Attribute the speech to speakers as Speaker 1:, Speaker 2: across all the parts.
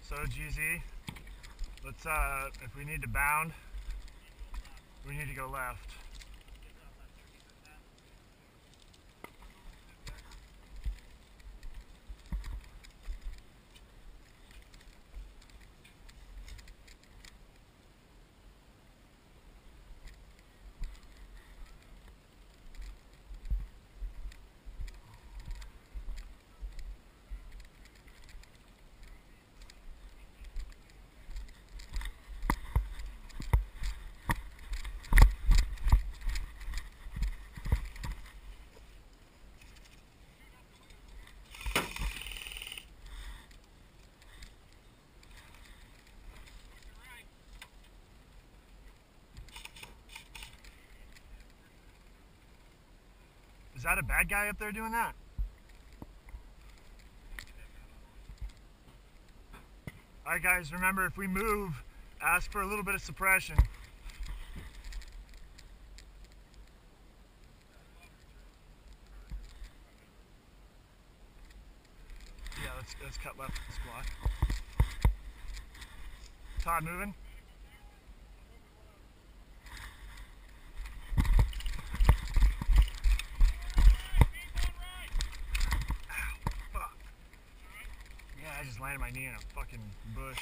Speaker 1: So GZ, let's if we need to bound, we need to go left. Is that a bad guy up there doing that? Alright guys, remember if we move, ask for a little bit of suppression. Yeah, let's cut left of this block. Todd moving? I just landed my knee in a fucking bush.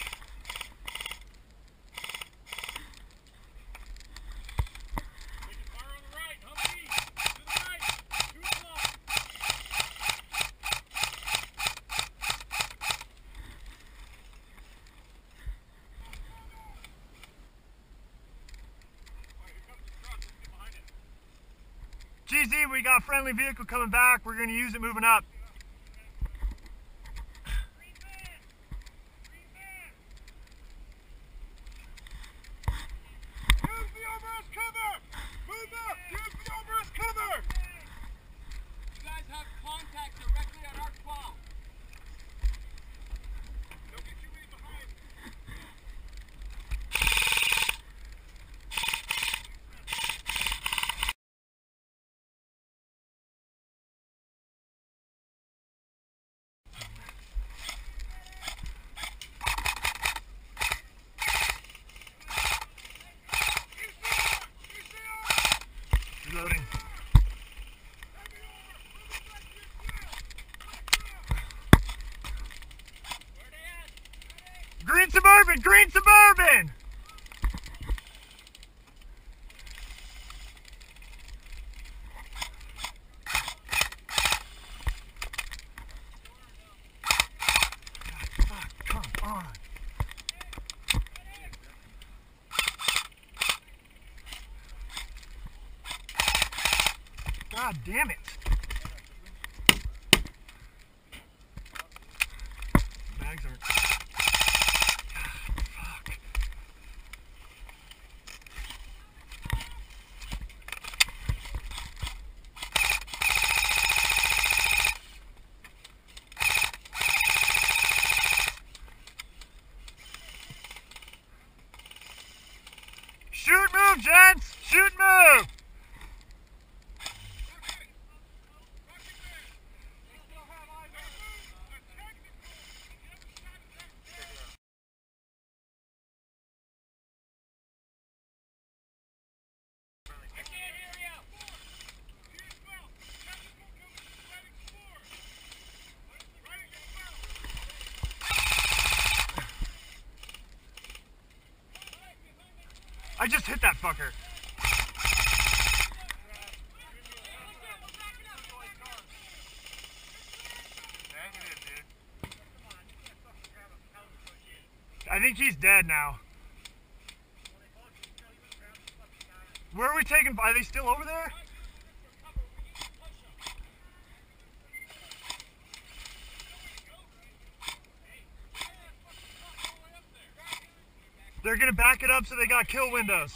Speaker 1: GZ, we got a friendly vehicle coming back. We're going to use it moving up. Reloading. Green Suburban! Green Suburban! God, fuck, come on. God damn it. Bags aren't. Fuck. Shoot, move, gents! Shoot, move! I just hit that fucker. I think he's dead now. Where are we taking? Are they still over there? They're gonna back it up so they got kill windows.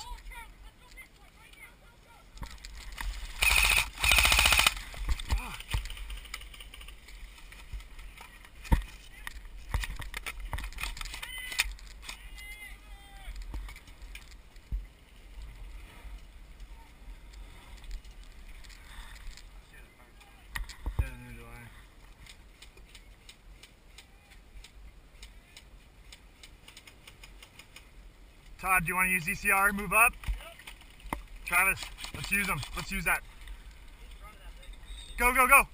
Speaker 1: Todd, do you want to use ECR? Move up. Travis, let's use them. Let's use that. Go, go, go.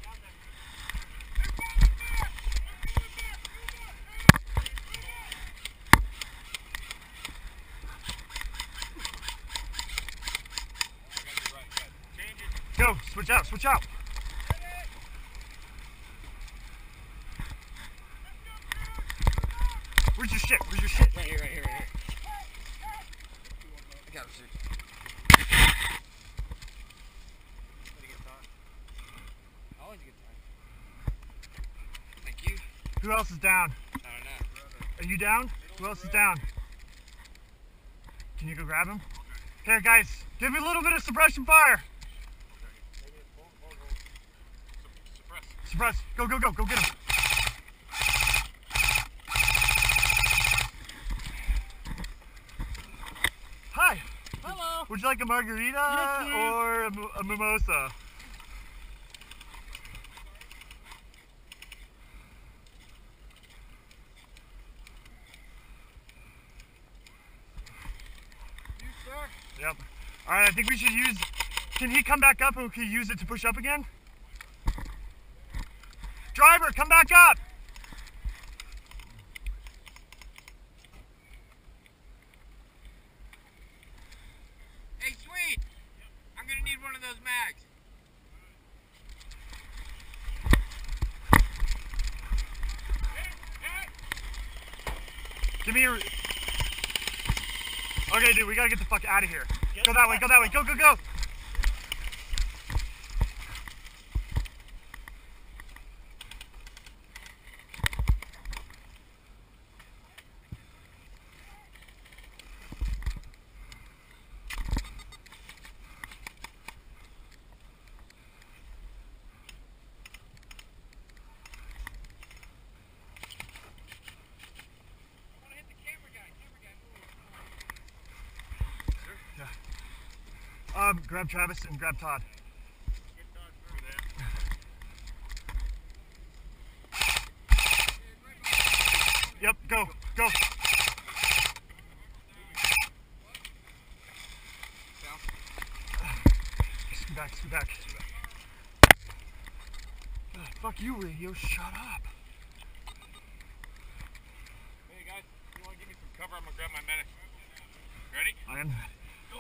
Speaker 1: Go, switch out, switch out. Where's your shit? Where's your shit?
Speaker 2: Right here, right here, right here. I got it, sir. Always a good time. Thank you.
Speaker 1: Who else is down?
Speaker 2: I don't know.
Speaker 1: Are you down? Who else is down? Can you go grab him? Here, guys, give me a little bit of suppression fire. Suppress. Go, go, go. Go get him. Hi.
Speaker 2: Hello.
Speaker 1: Would you like a margarita or a mimosa?
Speaker 2: You, sir?
Speaker 1: Yep. All right, I think we should use... Can he come back up and we can use it to push up again? Driver, come back up!
Speaker 2: Hey, sweet! I'm gonna need one of those mags.
Speaker 1: Give me your... Okay, dude, we gotta get the fuck out of here. Go that way, go that way, go, go, go! Grab Travis and grab Todd. Yep, go, go. Scoot back, scoot back. Fuck you, radio, shut up.
Speaker 2: Hey guys, you wanna give me some cover? I'm gonna grab my medic. Ready?
Speaker 1: I am.
Speaker 2: Go.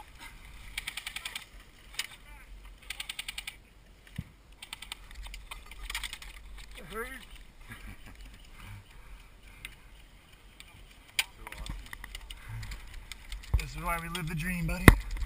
Speaker 1: This is why we live the dream, buddy.